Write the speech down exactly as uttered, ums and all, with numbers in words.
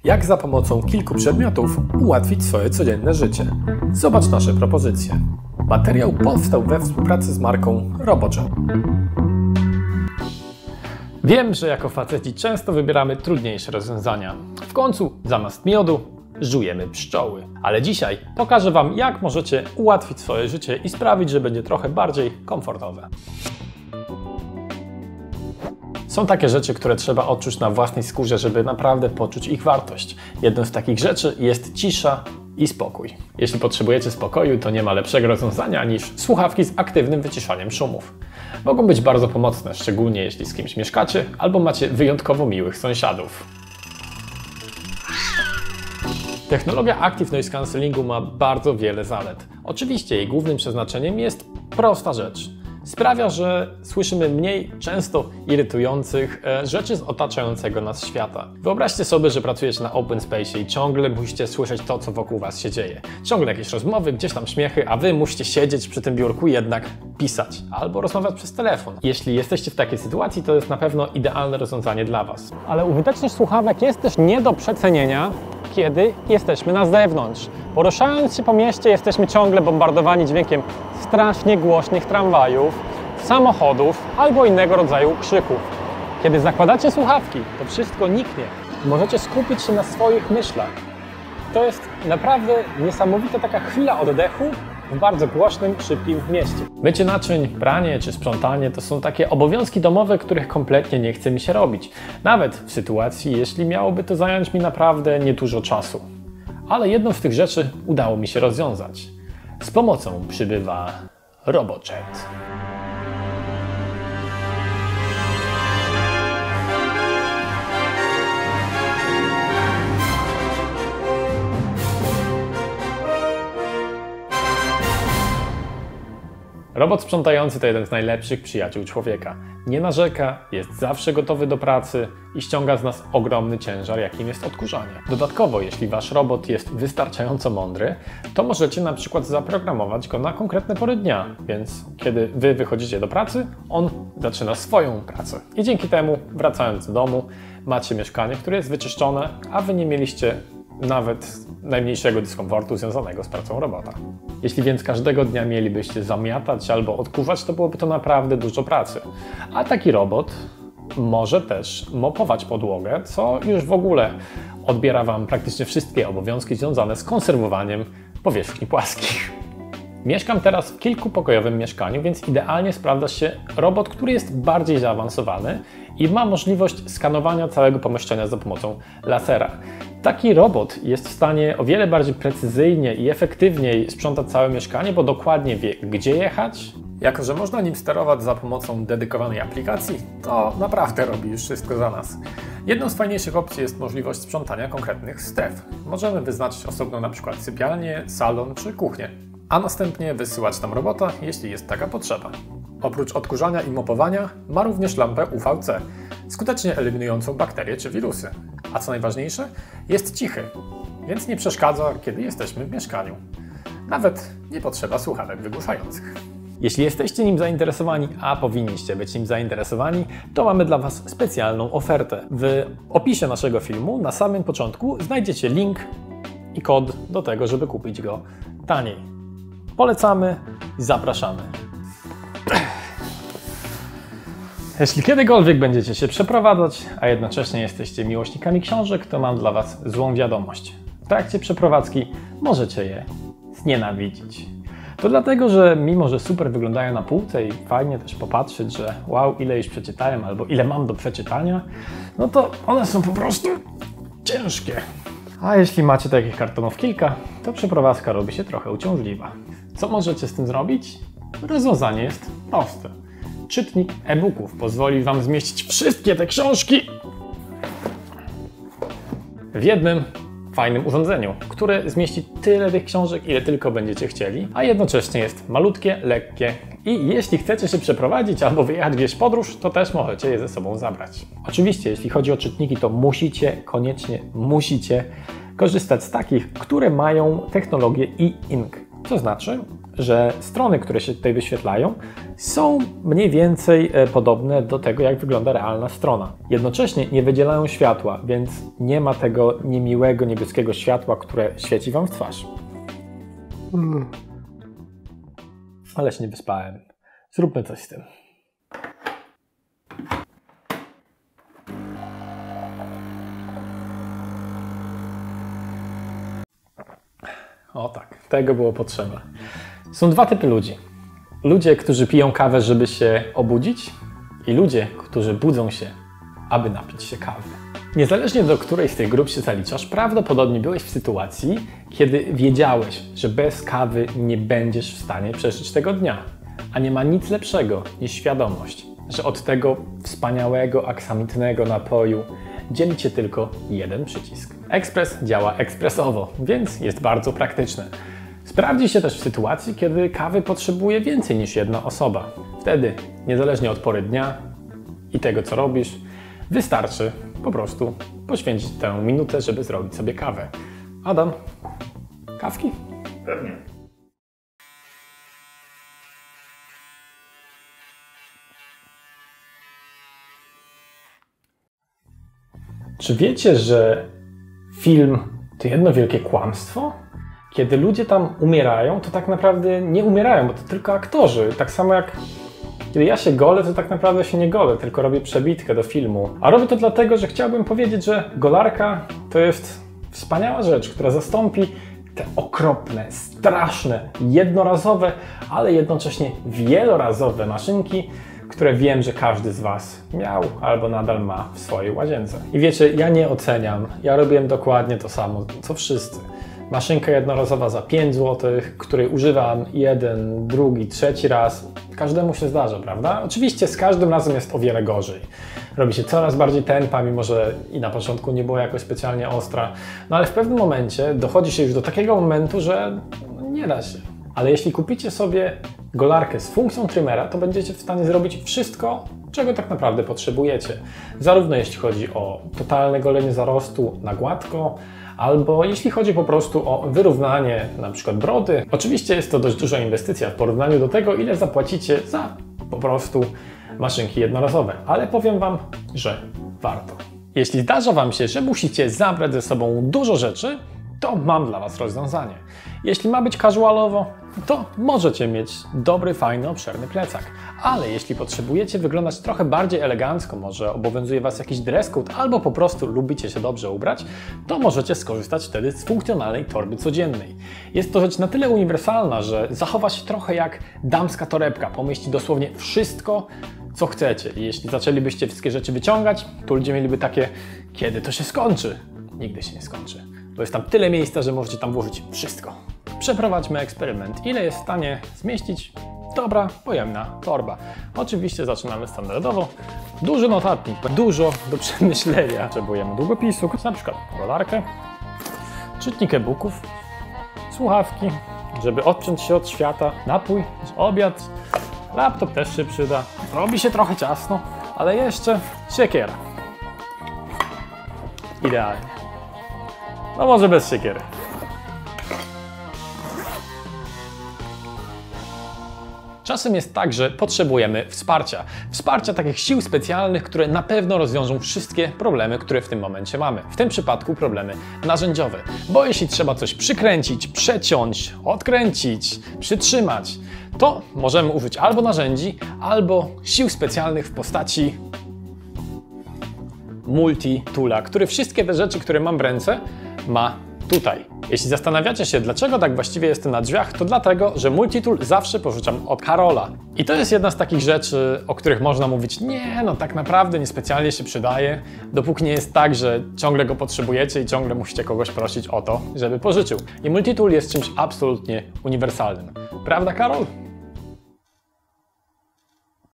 Jak za pomocą kilku przedmiotów ułatwić swoje codzienne życie? Zobacz nasze propozycje. Materiał powstał we współpracy z marką RoboJet. Wiem, że jako faceci często wybieramy trudniejsze rozwiązania. W końcu zamiast miodu żujemy pszczoły. Ale dzisiaj pokażę Wam, jak możecie ułatwić swoje życie i sprawić, że będzie trochę bardziej komfortowe. Są takie rzeczy, które trzeba odczuć na własnej skórze, żeby naprawdę poczuć ich wartość. Jedną z takich rzeczy jest cisza i spokój. Jeśli potrzebujecie spokoju, to nie ma lepszego rozwiązania niż słuchawki z aktywnym wyciszaniem szumów. Mogą być bardzo pomocne, szczególnie jeśli z kimś mieszkacie albo macie wyjątkowo miłych sąsiadów. Technologia Active Noise Cancellingu ma bardzo wiele zalet. Oczywiście jej głównym przeznaczeniem jest prosta rzecz. Sprawia, że słyszymy mniej często irytujących rzeczy z otaczającego nas świata. Wyobraźcie sobie, że pracujecie na open space i ciągle musicie słyszeć to, co wokół Was się dzieje. Ciągle jakieś rozmowy, gdzieś tam śmiechy, a Wy musicie siedzieć przy tym biurku i jednak pisać albo rozmawiać przez telefon. Jeśli jesteście w takiej sytuacji, to jest na pewno idealne rozwiązanie dla Was. Ale użyteczność słuchawek jest też nie do przecenienia, kiedy jesteśmy na zewnątrz. Poruszając się po mieście, jesteśmy ciągle bombardowani dźwiękiem strasznie głośnych tramwajów, samochodów albo innego rodzaju krzyków. Kiedy zakładacie słuchawki, to wszystko niknie. Możecie skupić się na swoich myślach. To jest naprawdę niesamowita taka chwila oddechu w bardzo głośnym, szybkim mieście. Mycie naczyń, pranie czy sprzątanie to są takie obowiązki domowe, których kompletnie nie chce mi się robić. Nawet w sytuacji, jeśli miałoby to zająć mi naprawdę niedużo czasu. Ale jedną z tych rzeczy udało mi się rozwiązać. Z pomocą przybywa RoboJet. Robot sprzątający to jeden z najlepszych przyjaciół człowieka. Nie narzeka, jest zawsze gotowy do pracy i ściąga z nas ogromny ciężar, jakim jest odkurzanie. Dodatkowo, jeśli Wasz robot jest wystarczająco mądry, to możecie na przykład zaprogramować go na konkretne pory dnia, więc kiedy Wy wychodzicie do pracy, on zaczyna swoją pracę. I dzięki temu, wracając do domu, macie mieszkanie, które jest wyczyszczone, a Wy nie mieliście nawet najmniejszego dyskomfortu związanego z pracą robota. Jeśli więc każdego dnia mielibyście zamiatać albo odkurzać, to byłoby to naprawdę dużo pracy. A taki robot może też mopować podłogę, co już w ogóle odbiera Wam praktycznie wszystkie obowiązki związane z konserwowaniem powierzchni płaskich. Mieszkam teraz w kilkupokojowym mieszkaniu, więc idealnie sprawdza się robot, który jest bardziej zaawansowany i ma możliwość skanowania całego pomieszczenia za pomocą lasera. Taki robot jest w stanie o wiele bardziej precyzyjnie i efektywniej sprzątać całe mieszkanie, bo dokładnie wie, gdzie jechać. Jako że można nim sterować za pomocą dedykowanej aplikacji, to naprawdę robi już wszystko za nas. Jedną z fajniejszych opcji jest możliwość sprzątania konkretnych stref. Możemy wyznaczyć osobno na przykład sypialnię, salon czy kuchnię, a następnie wysyłać tam robota, jeśli jest taka potrzeba. Oprócz odkurzania i mopowania ma również lampę U V C, skutecznie eliminującą bakterie czy wirusy. A co najważniejsze, jest cichy, więc nie przeszkadza, kiedy jesteśmy w mieszkaniu. Nawet nie potrzeba słuchawek wygłuszających. Jeśli jesteście nim zainteresowani, a powinniście być nim zainteresowani, to mamy dla Was specjalną ofertę. W opisie naszego filmu na samym początku znajdziecie link i kod do tego, żeby kupić go taniej. Polecamy i zapraszamy. Jeśli kiedykolwiek będziecie się przeprowadzać, a jednocześnie jesteście miłośnikami książek, to mam dla Was złą wiadomość. W trakcie przeprowadzki możecie je znienawidzić. To dlatego, że mimo, że super wyglądają na półce i fajnie też popatrzeć, że wow, ile już przeczytałem albo ile mam do przeczytania, no to one są po prostu ciężkie. A jeśli macie takich kartonów kilka, to przeprowadzka robi się trochę uciążliwa. Co możecie z tym zrobić? Rozwiązanie jest proste. Czytnik e-booków pozwoli Wam zmieścić wszystkie te książki w jednym fajnym urządzeniu, które zmieści tyle tych książek, ile tylko będziecie chcieli, a jednocześnie jest malutkie, lekkie i jeśli chcecie się przeprowadzić albo wyjechać gdzieś w podróż, to też możecie je ze sobą zabrać. Oczywiście, jeśli chodzi o czytniki, to musicie, koniecznie musicie korzystać z takich, które mają technologię e-ink. To znaczy, że strony, które się tutaj wyświetlają, są mniej więcej podobne do tego, jak wygląda realna strona. Jednocześnie nie wydzielają światła, więc nie ma tego niemiłego niebieskiego światła, które świeci Wam w twarz. Ale się nie wyspałem. Zróbmy coś z tym. O tak, tego było potrzeba. Są dwa typy ludzi. Ludzie, którzy piją kawę, żeby się obudzić, i ludzie, którzy budzą się, aby napić się kawy. Niezależnie do której z tych grup się zaliczasz, prawdopodobnie byłeś w sytuacji, kiedy wiedziałeś, że bez kawy nie będziesz w stanie przeżyć tego dnia. A nie ma nic lepszego niż świadomość, że od tego wspaniałego, aksamitnego napoju dzieli Cię tylko jeden przycisk. Ekspres działa ekspresowo, więc jest bardzo praktyczny. Sprawdzi się też w sytuacji, kiedy kawy potrzebuje więcej niż jedna osoba. Wtedy, niezależnie od pory dnia i tego, co robisz, wystarczy po prostu poświęcić tę minutę, żeby zrobić sobie kawę. Adam, kawki? Pewnie. Czy wiecie, że film to jedno wielkie kłamstwo? Kiedy ludzie tam umierają, to tak naprawdę nie umierają, bo to tylko aktorzy. Tak samo jak kiedy ja się golę, to tak naprawdę się nie golę, tylko robię przebitkę do filmu. A robię to dlatego, że chciałbym powiedzieć, że golarka to jest wspaniała rzecz, która zastąpi te okropne, straszne, jednorazowe, ale jednocześnie wielorazowe maszynki, które wiem, że każdy z Was miał albo nadal ma w swojej łazience. I wiecie, ja nie oceniam, ja robiłem dokładnie to samo, co wszyscy. Maszynka jednorazowa za pięć złotych, której używam jeden, drugi, trzeci raz. Każdemu się zdarza, prawda? Oczywiście z każdym razem jest o wiele gorzej. Robi się coraz bardziej tępa, mimo że i na początku nie była jakoś specjalnie ostra. No ale w pewnym momencie dochodzi się już do takiego momentu, że no, nie da się. Ale jeśli kupicie sobie golarkę z funkcją trimmera, to będziecie w stanie zrobić wszystko, czego tak naprawdę potrzebujecie. Zarówno jeśli chodzi o totalne golenie zarostu na gładko, albo jeśli chodzi po prostu o wyrównanie na przykład brody. Oczywiście jest to dość duża inwestycja w porównaniu do tego, ile zapłacicie za po prostu maszynki jednorazowe, ale powiem Wam, że warto. Jeśli zdarza Wam się, że musicie zabrać ze sobą dużo rzeczy, to mam dla Was rozwiązanie. Jeśli ma być casualowo, to możecie mieć dobry, fajny, obszerny plecak. Ale jeśli potrzebujecie wyglądać trochę bardziej elegancko, może obowiązuje Was jakiś dress code, albo po prostu lubicie się dobrze ubrać, to możecie skorzystać wtedy z funkcjonalnej torby codziennej. Jest to rzecz na tyle uniwersalna, że zachowa się trochę jak damska torebka. Pomieści dosłownie wszystko, co chcecie. I jeśli zaczęlibyście wszystkie rzeczy wyciągać, to ludzie mieliby takie, kiedy to się skończy? Nigdy się nie skończy. Bo jest tam tyle miejsca, że możecie tam włożyć wszystko. Przeprowadźmy eksperyment. Ile jest w stanie zmieścić dobra, pojemna torba? Oczywiście zaczynamy standardowo. Duży notatnik, dużo do przemyślenia. Potrzebujemy długopisu, na przykład golarkę, czytnik e-booków, słuchawki, żeby odciąć się od świata, napój, obiad, laptop też się przyda. Robi się trochę ciasno, ale jeszcze siekiera. Idealnie. No może bez siekiery. Czasem jest tak, że potrzebujemy wsparcia. Wsparcia takich sił specjalnych, które na pewno rozwiążą wszystkie problemy, które w tym momencie mamy. W tym przypadku problemy narzędziowe. Bo jeśli trzeba coś przykręcić, przeciąć, odkręcić, przytrzymać, to możemy użyć albo narzędzi, albo sił specjalnych w postaci multi-toola, który wszystkie te rzeczy, które mam w ręce, ma tutaj. Jeśli zastanawiacie się, dlaczego tak właściwie jestem na drzwiach, to dlatego, że multitool zawsze pożyczam od Karola. I to jest jedna z takich rzeczy, o których można mówić, nie, no tak naprawdę niespecjalnie się przydaje, dopóki nie jest tak, że ciągle go potrzebujecie i ciągle musicie kogoś prosić o to, żeby pożyczył. I multitool jest czymś absolutnie uniwersalnym. Prawda, Karol?